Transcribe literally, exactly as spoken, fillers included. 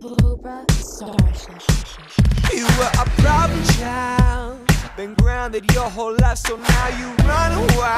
Cobra Star. You were a problem child, been grounded your whole life, so now you run wild.